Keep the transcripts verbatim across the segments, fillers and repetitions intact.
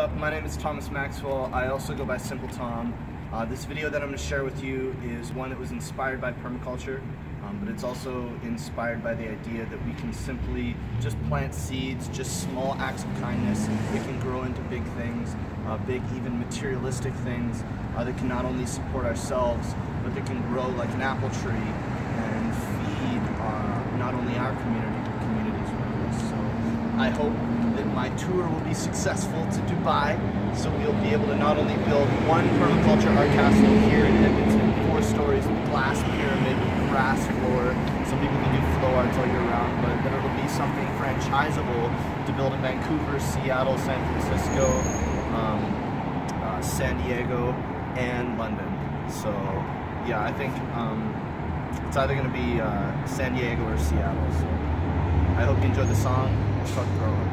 up? My name is Thomas Maxwell. I also go by Simple Tom. Uh, this video that I'm going to share with you is one that was inspired by permaculture, um, but it's also inspired by the idea that we can simply just plant seeds, just small acts of kindness. It can grow into big things, uh, big even materialistic things uh, that can not only support ourselves, but that can grow like an apple tree and feed uh, not only our community, but communities around us. So I hope that my tour will be successful to Dubai, so we'll be able to not only build one permaculture art castle here in Edmonton, four stories, glass pyramid, grass floor, so people can do flow arts all year round, but that it'll be something franchisable to build in Vancouver, Seattle, San Francisco, um, uh, San Diego, and London. So yeah, I think um, it's either going to be uh, San Diego or Seattle. So I hope you enjoyed the song. Let's start growing.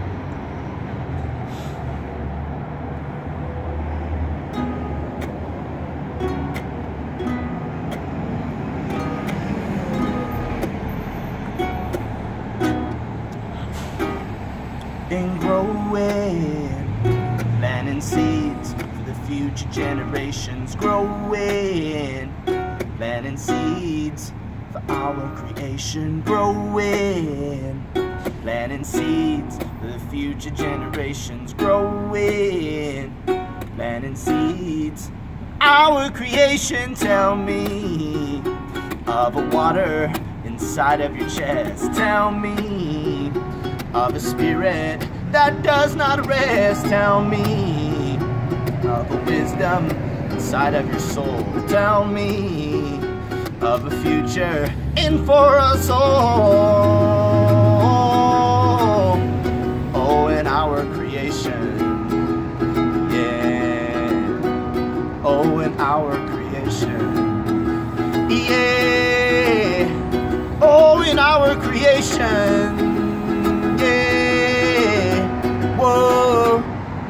And growing, planting seeds for the future generations. Growing, planting seeds for our creation. Growing, planting seeds for the future generations. Growing, planting seeds, our creation. Tell me of a water inside of your chest. Tell me of a spirit that does not rest. Tell me of a wisdom inside of your soul. Tell me of a future in for us all. Oh, in our creation, yeah. Oh, in our creation, yeah. Oh, in our creation. Whoa,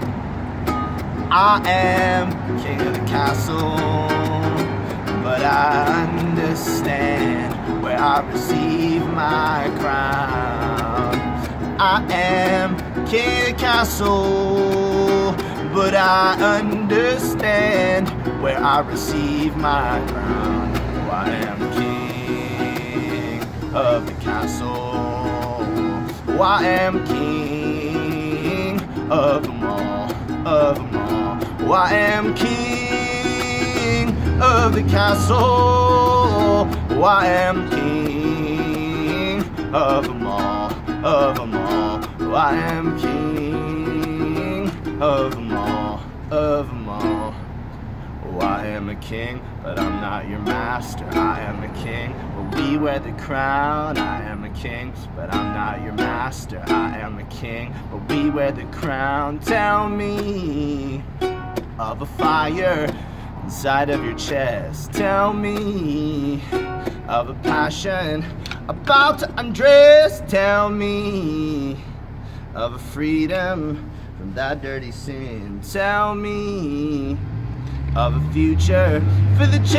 I am king of the castle, but I understand where I receive my crown. I am king of the castle, but I understand where I receive my crown. Oh, I am king of the castle. Oh, I am king of them all, of them all. Oh, I am king of the castle. Oh, I am king of them all, of them all. Oh, I am king of them all, of them all. Oh, I am a king, but I'm not your master. I am a king, but we wear the crown. I am a king, but I'm not your master. I am a king, but we wear the crown. Tell me of a fire inside of your chest. Tell me of a passion about to undress. Tell me of a freedom from that dirty sin. Tell me of a future for the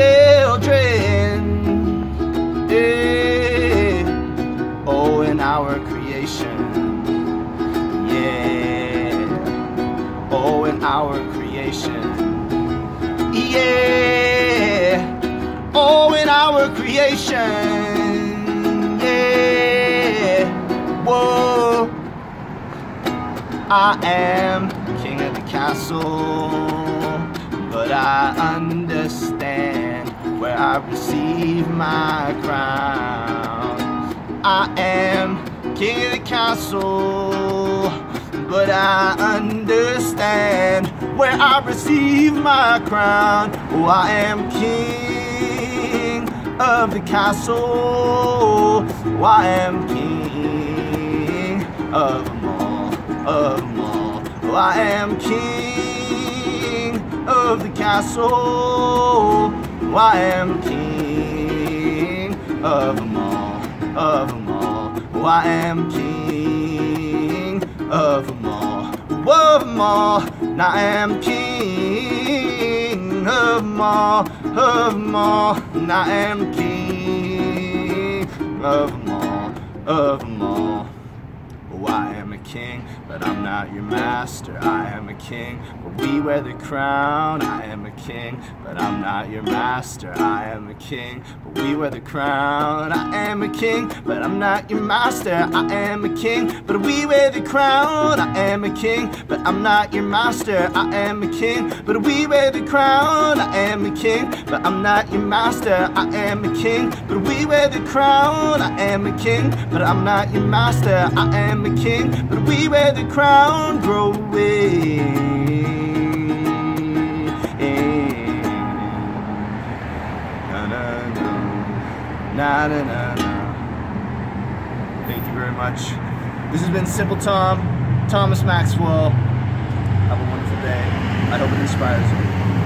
children, yeah. Oh, in our creation, yeah. Oh, in our creation, yeah. Oh, in our creation, yeah. Whoa, I am king of the castle, but I understand where I receive my crown. I am king of the castle, but I understand where I receive my crown. Oh, I am king of the castle. Oh, I am king of them all, of them all. Oh, I am king of the castle. Oh, I am king of them all, of them all. Oh, I am king of them all, of them all. And I am king of them all, of them all. And I am king of them all, of them all. Oh, I am a king, but I'm not your master. I am a king, but we wear the crown. I am a king, but I'm not your master. I am a king, but we wear the crown. I am a king, but I'm not your master. I am a king, but we wear the crown. I am a king, but I'm not your master. I am a king, but we wear the crown. I am a king, but I'm not your master. I am a king, but we wear the crown. I am a king, but I'm not your master. I am a king, but we wear the crown. Grow away. Na na na na na na na. Thank you very much. This has been Simple Tom, Thomas Maxwell. Have a wonderful day. I hope it inspires you.